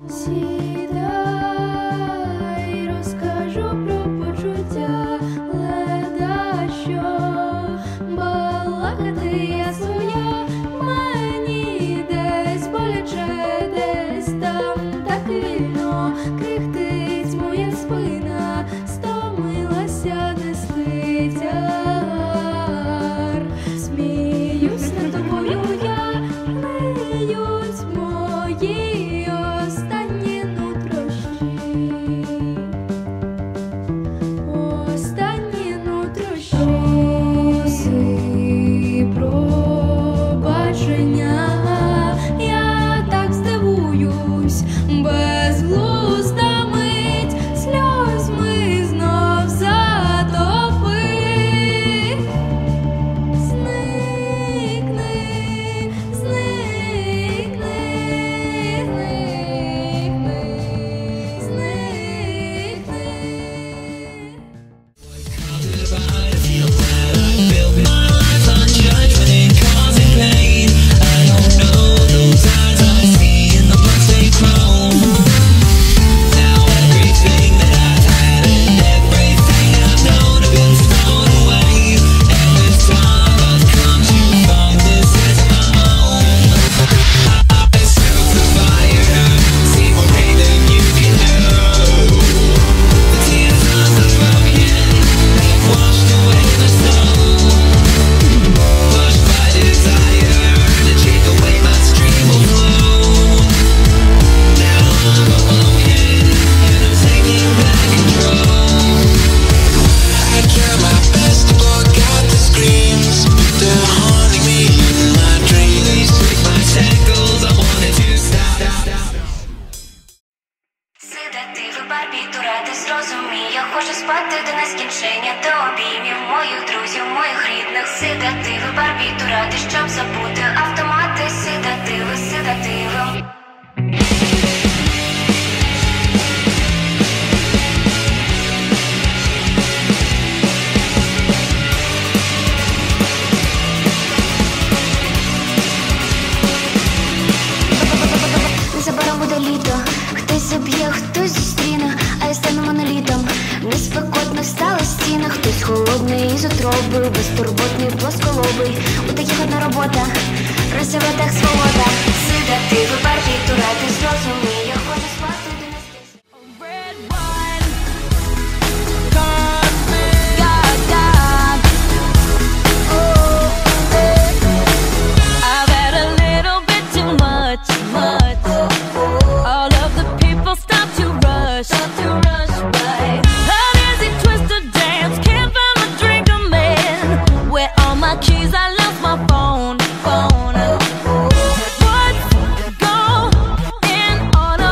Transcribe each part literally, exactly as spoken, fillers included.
Сідай, розкажу про почуття, леда що балакати я своя, мені десь боляче, десь там так вільно крихтить моя спина, стомилася нести тягар. Сміюсь над тобою я, миють мої останні нутрощі, останні нутрощі. Проси пробачення, я так здивуюсь, безглузда мить, сльозьми знов затопи. Зникни, зникни, зникни, зникни. Седативи, барбітура, ти зрозумій, я хочу спати до нескінчення, до обіймів моїх друзів, моїх рідних. Седативи, барбітура, ти щоб забути автомати, седативи, седативи. Незабаром буде літо, хтось заб'є, хтось зустріне, а я стану монолітом. Неспекотно встала стіна, хтось холодний із утроби, безтурботний, плосколобий. У таких одна робота, красива так свобода. Седативи, барбітура, ти зрозумій, я хочу спати до нескінчення. Keys, I lost my phone, phone. What's going on?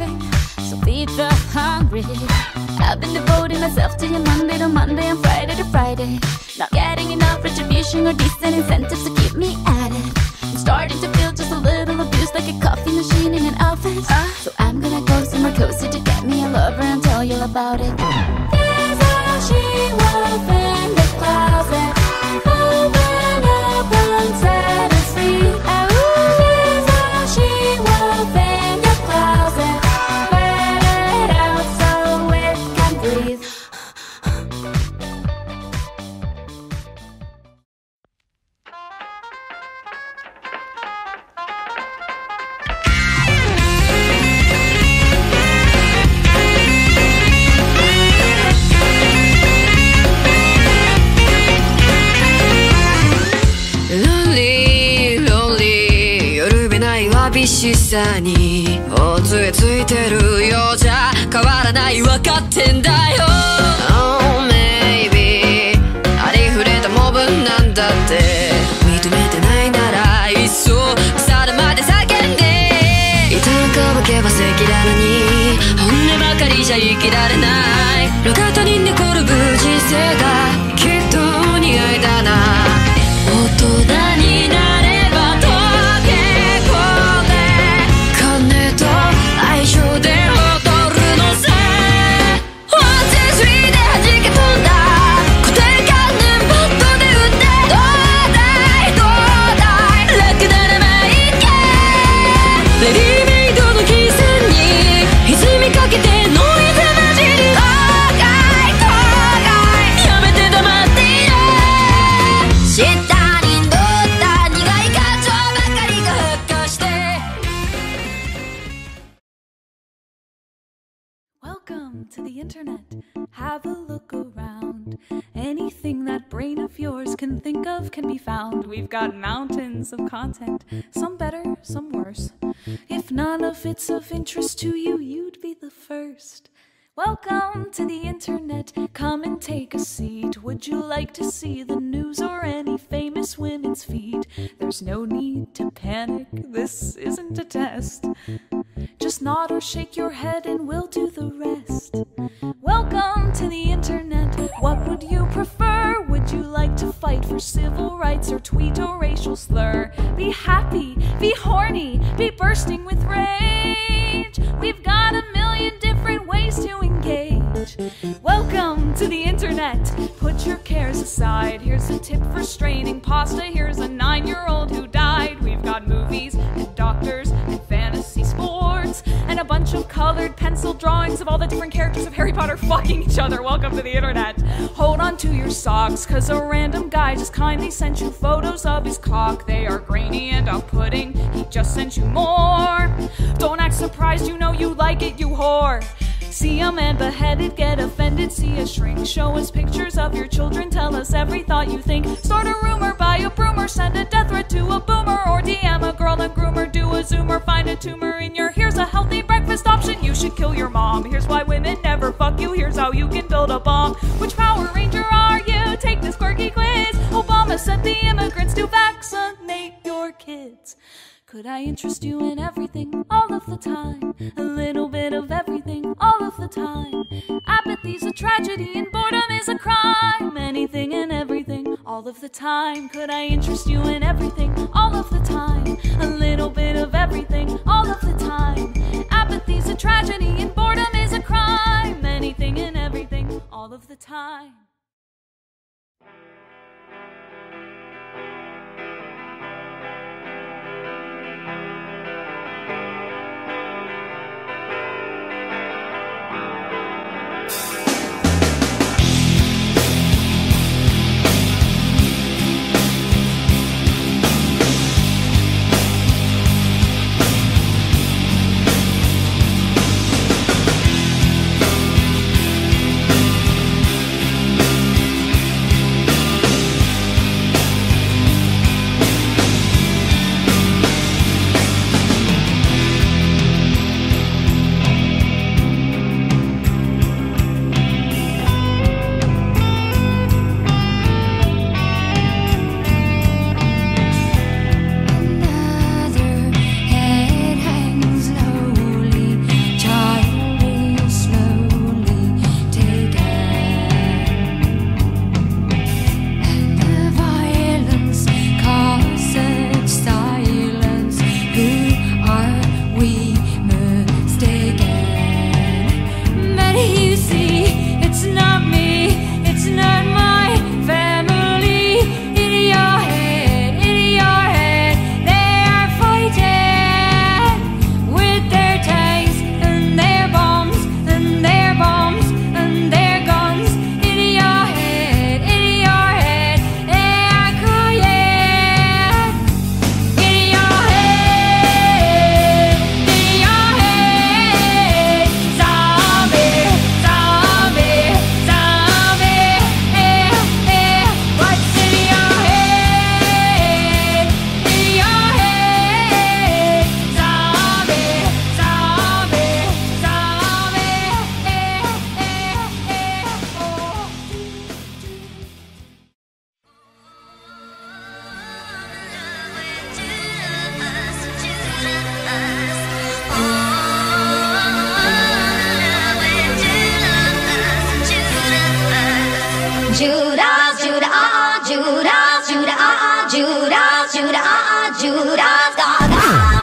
so feed the hungry. I've been devoting myself to you Monday to Monday and Friday to Friday. Not getting enough retribution or decent incentives to keep me at it. I'm starting to feel just a little abused, like a coffee machine in an office. uh, So I'm gonna go somewhere cozy to get me a lover and tell you about it. There's a she-wolf in the closet. Open up and set us free. Oh, there's a she-wolf in the closet. Let it out so it can breathe. 寂しさにおつえついてるようじゃ変わらないわかってんだよ Oh maybe ありふれたモブなんだって認めてないならいっそ腐るまで叫んでいたかばけば赤裸々に本音ばかりじゃ生きられない路肩に寝転ぶ人生がきっと似合いだな大人になれば相性で踊るのさ ワン、ツー、スリーで弾け飛んだ固定観念バットで打ってどうだいどうだい楽ならまあいいかレディメイドの基線に歪みかけてノイズ混じり後悔後悔やめて黙っていろ下に乗った苦い感情ばかりが発火して Welcome to the internet. Have a look around. Anything that brain of yours can think of can be found. We've got mountains of content, some better, some worse. If none of it's of interest to you, you'd be the first. Welcome to the internet. Come and take a seat. Would you like to see the news or any famous women's feet? There's no need to panic. This isn't a test. Just nod or shake your head and we'll do the rest. Welcome to the internet. What would you prefer? Would you like to fight for civil rights or tweet a racial slur? Be happy, be horny, be bursting with rage. We've got a million different ways to engage. Welcome to the internet. Put your cares aside. Here's a tip for straining pasta. Here's a nine-year-old who died. We've got movies and doctors and fantasy sports and a bunch of colored pencil drawings of all the different characters of Harry Potter fucking each other. Welcome to the internet. Hold on to your socks, cause a random guy just kindly sent you photos of his cock. They are grainy and off-putting. He just sent you more. Don't act surprised, you know you like it, you whore. See a man beheaded, get offended, see a shrink. Show us pictures of your children, tell us every thought you think. Start a rumor, buy a broomer, send a death threat to a boomer, or D M a girl and groomer, do a zoomer, find a tumor in your. Here's a healthy breakfast option, you should kill your mom. Here's why women never fuck you, here's how you can build a bomb. Which Power Ranger are you? Take this quirky quiz. Obama sent the immigrants to vaccinate your kids. Could I interest you in everything, all of the time? A little bit of everything, all of the time. Apathy's a tragedy and boredom is a crime. Anything and everything, all of the time. Could I interest you in everything, all of the time? A little bit of everything, all of the time. Apathy's a tragedy and boredom is a crime. Anything and everything, all of the time. Judas, Gaga.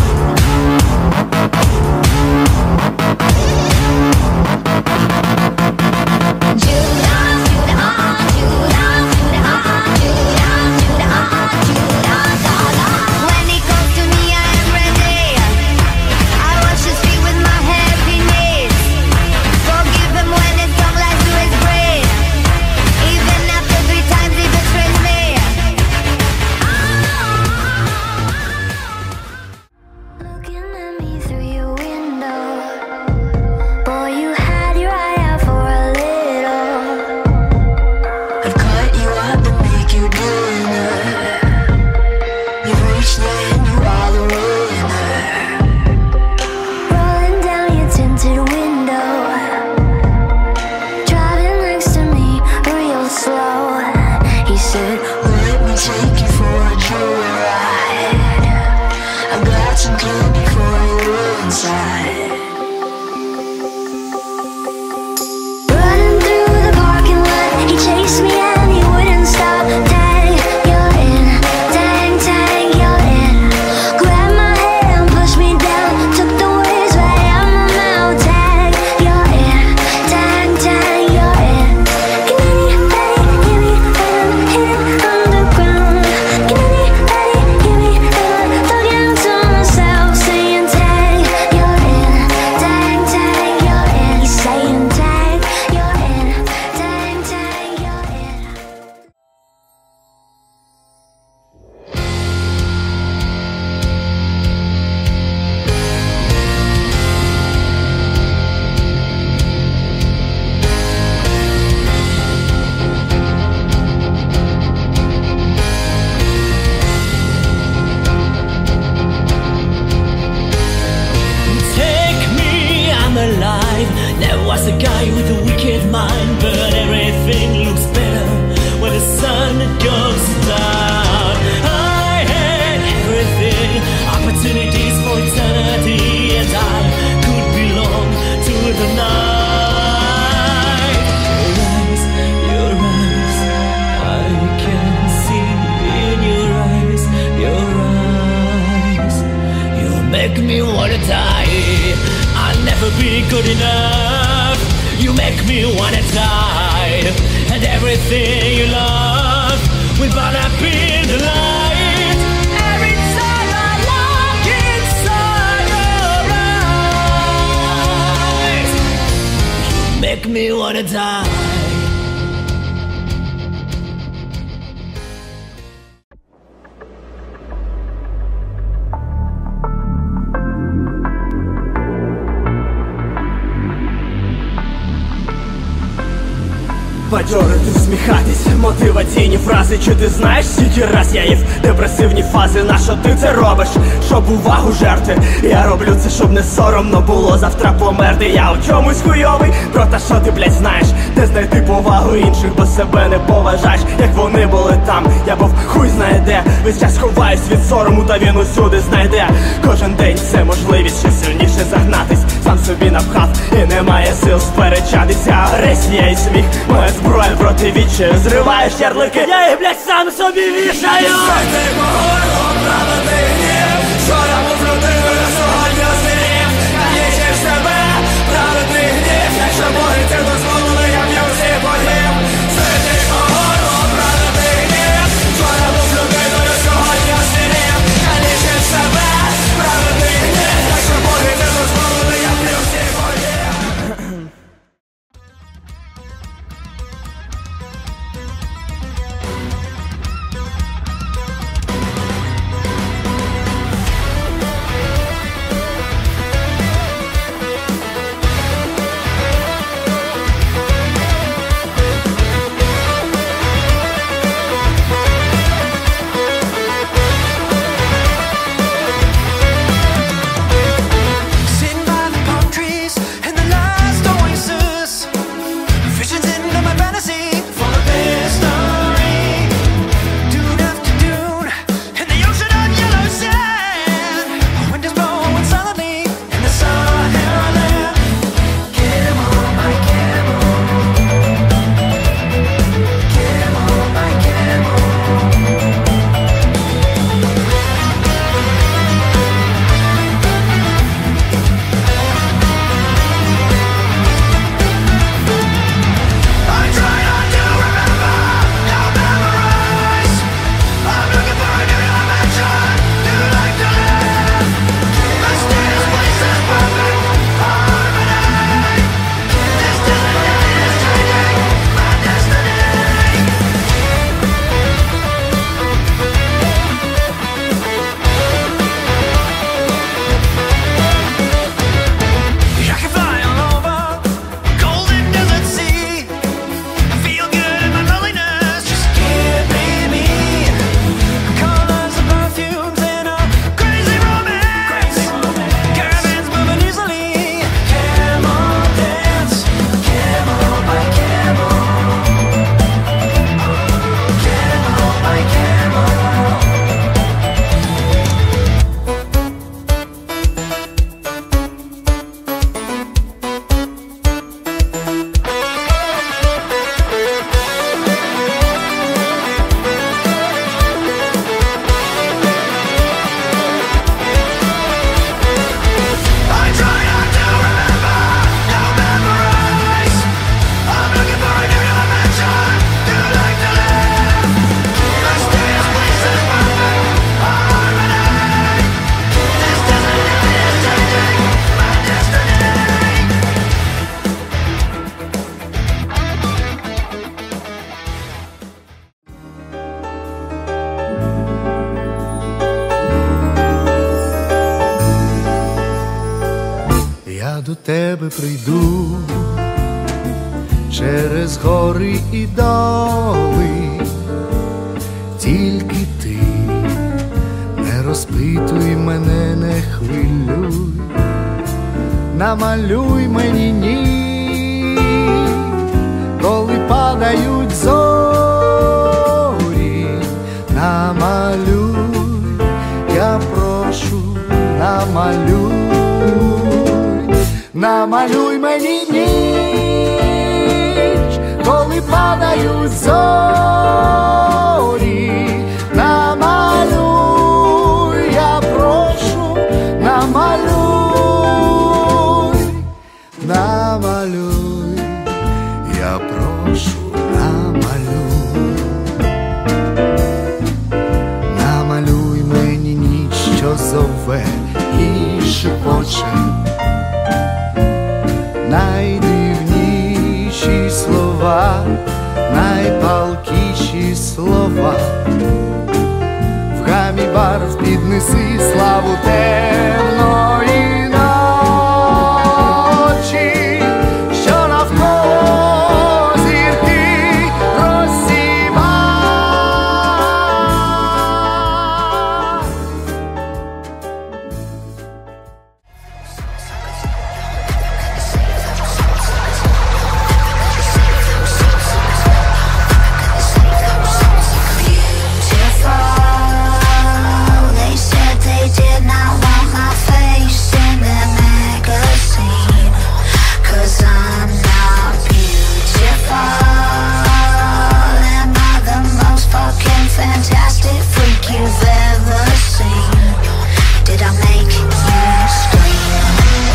Бадьорити, всміхатись, мотиваційні фрази. Чи ти знаєш, скільки раз я їв депресивні фази? На що ти це робиш? Щоб увагу жерти? Я роблю це, щоб не соромно було завтра померти. Я у чомусь хуйовий, про те, що ти, блядь, знаєш, де знайти повагу інших, бо себе не поважаєш. Як вони були там, я був хуй знає де. Весь час ховаюсь від сорому, та він усюди знайде. Кожен день це можливість ще сильніше загнатись. Сам собі напхав і немає сил сперечатися. Агресія і сміх, моя зброя проти відчаю. Зриваєш ярлики, я їх, блядь, сам собі вішаю. Ти погору, правда ти гнів. Вчора був людиною, сьогодні озвірів. Калічиш себе, правда ти гнів. Якщо боги це дозволили, я б'ю всіх богів. Ти погору, правда ти гнів. Вчора був людиною, сьогодні озвірів. Калічиш себе, правда ти гнів. Якщо боги це дозволили, я б'ю всіх богів. прийду через гори і доли, тільки ти не розпитуй мене, не хвилюй, намалюй мені ніч, коли падають зорі, намалюй, я прошу, намалюй, намалюй мені ніч, коли падають зорі, намалюй, я прошу, намалюй, намалюй, я прошу, намалюй, намалюй мені ніч, що зове і шепоче найдивніші слова, найпалкіші слова. В гамі барв піднеси славу темної ночі, що навколо зірки розсіва. They said they did not want my face in their magazine, 'cause I'm not beautiful. Am I the most fucking fantastic freak you've ever seen? Did I make you scream?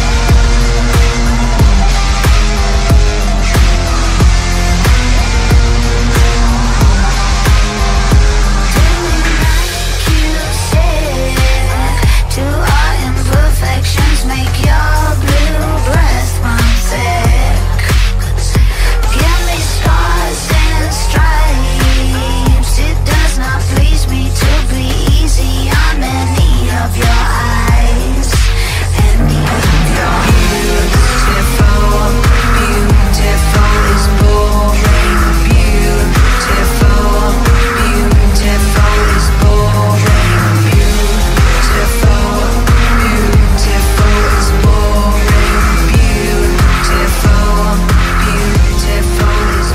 Do our imperfections make your blue breath run thick? Give me scars and stripes. It does not please me to be easy on any of your eyes, any of your Beautiful, beautiful is boring. Beautiful, beautiful is boring. Beautiful, beautiful is boring. Beautiful, beautiful is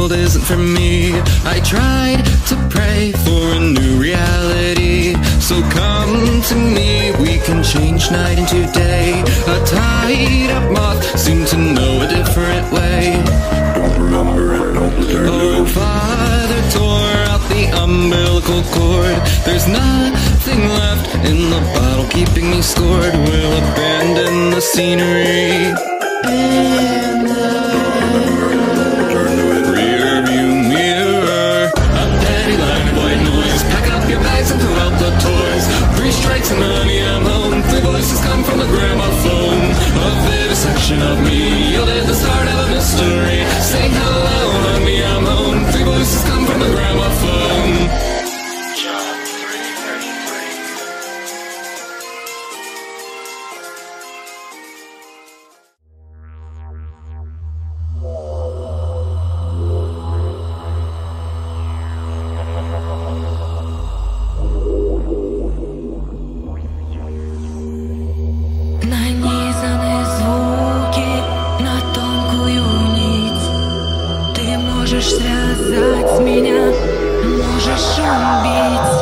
world isn't for me. I tried to pray for a new reality. So come to me, we can change night into day. A tied up moth, soon to know a different way. Don't remember it, don't return to it. Oh, Father tore out the umbilical cord. There's nothing left in the bottle keeping me scored. We'll abandon the scenery in the rear view mirror. A penny line of white noise. Pack up your bags and throw out the toys. Three strikes and honey, I'm home. Three voices come from the gramophone. A vivisection of me yielded the start of a mystery. Saying hello, honey, I'm home. Three voices come from the gramophone. John three thirty-three. Нанизаны звуки на тонкую нить. Ты можешь связать меня, можешь убить.